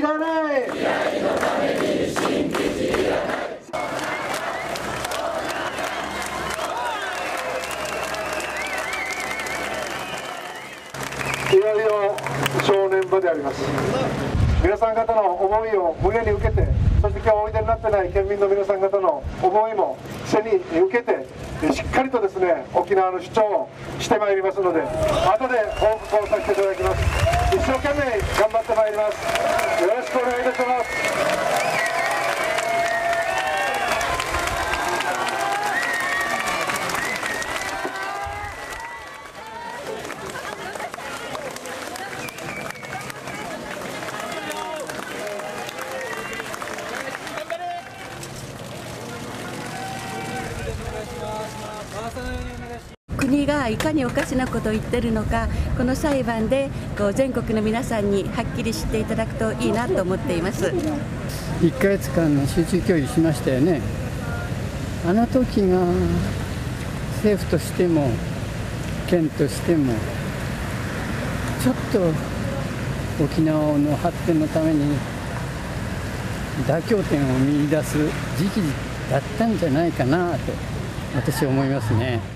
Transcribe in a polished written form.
らない。いよいよ正念場であります。皆さん方の思いを胸に受けて、そして今日おいでになってない県民の皆さん方の思いも背に受けて、しっかりとですね、沖縄の主張をしてまいりますので、後で報告をさせていただきます。一生懸命頑張ってまいります。よろしくお願いいたします。 国がいかにおかしなことを言ってるのか、この裁判で全国の皆さんにはっきり知っていただくといいなと思っています。 1ヶ月間の集中教育しましたよね。あの時が政府としても県としてもちょっと沖縄の発展のために妥協点を見出す時期だったんじゃないかなと私は思いますね。